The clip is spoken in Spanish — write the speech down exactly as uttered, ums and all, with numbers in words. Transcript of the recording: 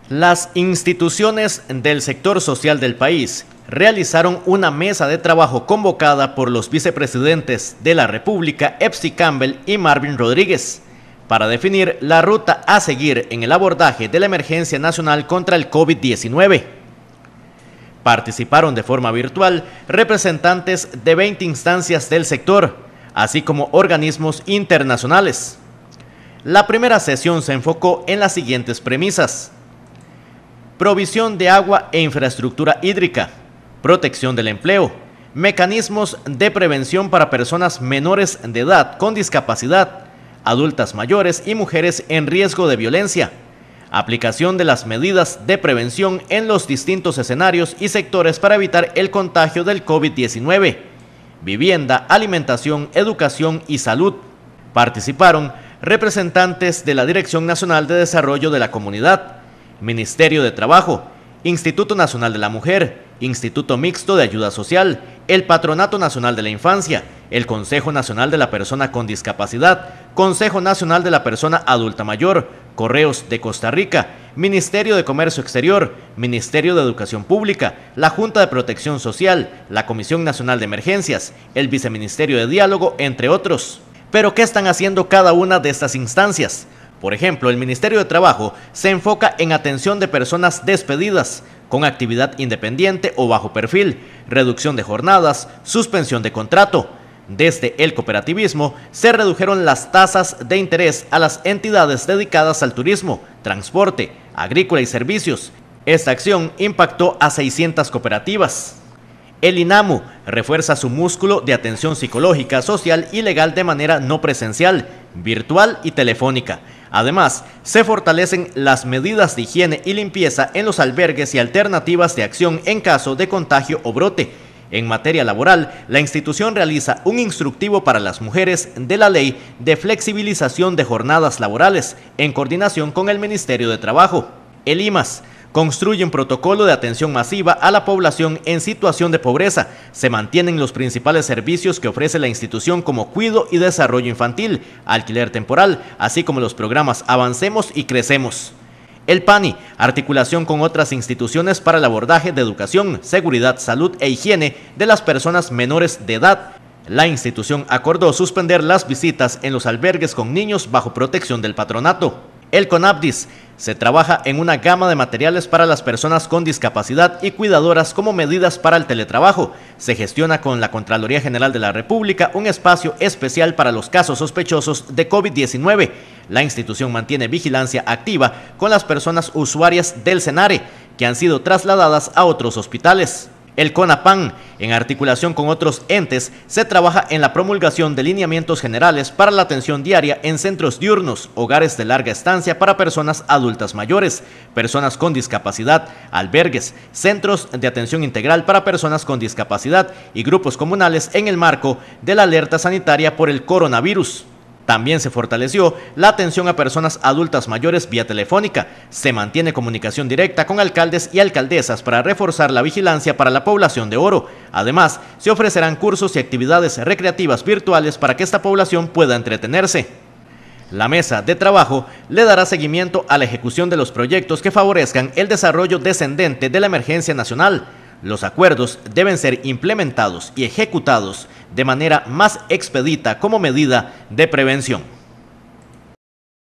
Las instituciones del sector social del país realizaron una mesa de trabajo convocada por los vicepresidentes de la República, Epsi Campbell y Marvin Rodríguez, para definir la ruta a seguir en el abordaje de la emergencia nacional contra el COVID diecinueve. Participaron de forma virtual representantes de veinte instancias del sector, así como organismos internacionales. La primera sesión se enfocó en las siguientes premisas: provisión de agua e infraestructura hídrica, protección del empleo, mecanismos de prevención para personas menores de edad con discapacidad, adultas mayores y mujeres en riesgo de violencia, aplicación de las medidas de prevención en los distintos escenarios y sectores para evitar el contagio del COVID diecinueve, vivienda, alimentación, educación y salud. Participaron representantes de la Dirección Nacional de Desarrollo de la Comunidad, Ministerio de Trabajo, Instituto Nacional de la Mujer, Instituto Mixto de Ayuda Social, el Patronato Nacional de la Infancia, el Consejo Nacional de la Persona con Discapacidad, Consejo Nacional de la Persona Adulta Mayor, Correos de Costa Rica, Ministerio de Comercio Exterior, Ministerio de Educación Pública, la Junta de Protección Social, la Comisión Nacional de Emergencias, el Viceministerio de Diálogo, entre otros. Pero, ¿qué están haciendo cada una de estas instancias? Por ejemplo, el Ministerio de Trabajo se enfoca en atención de personas despedidas, con actividad independiente o bajo perfil, reducción de jornadas, suspensión de contrato. Desde el cooperativismo se redujeron las tasas de interés a las entidades dedicadas al turismo, transporte, agrícola y servicios. Esta acción impactó a seiscientas cooperativas. El INAMU refuerza su músculo de atención psicológica, social y legal de manera no presencial, virtual y telefónica. Además, se fortalecen las medidas de higiene y limpieza en los albergues y alternativas de acción en caso de contagio o brote. En materia laboral, la institución realiza un instructivo para las mujeres de la Ley de Flexibilización de Jornadas Laborales, en coordinación con el Ministerio de Trabajo. El I M A S construye un protocolo de atención masiva a la población en situación de pobreza. Se mantienen los principales servicios que ofrece la institución, como cuidado y desarrollo infantil, alquiler temporal, así como los programas Avancemos y Crecemos. El PANI, articulación con otras instituciones para el abordaje de educación, seguridad, salud e higiene de las personas menores de edad. La institución acordó suspender las visitas en los albergues con niños bajo protección del patronato. El CONAPDIS se trabaja en una gama de materiales para las personas con discapacidad y cuidadoras como medidas para el teletrabajo. Se gestiona con la Contraloría General de la República un espacio especial para los casos sospechosos de COVID diecinueve. La institución mantiene vigilancia activa con las personas usuarias del SENARE, que han sido trasladadas a otros hospitales. El CONAPAN, en articulación con otros entes, se trabaja en la promulgación de lineamientos generales para la atención diaria en centros diurnos, hogares de larga estancia para personas adultas mayores, personas con discapacidad, albergues, centros de atención integral para personas con discapacidad y grupos comunales en el marco de la alerta sanitaria por el coronavirus. También se fortaleció la atención a personas adultas mayores vía telefónica. Se mantiene comunicación directa con alcaldes y alcaldesas para reforzar la vigilancia para la población de Oro. Además, se ofrecerán cursos y actividades recreativas virtuales para que esta población pueda entretenerse. La mesa de trabajo le dará seguimiento a la ejecución de los proyectos que favorezcan el desarrollo descendente de la emergencia nacional. Los acuerdos deben ser implementados y ejecutados de manera más expedita como medida de prevención.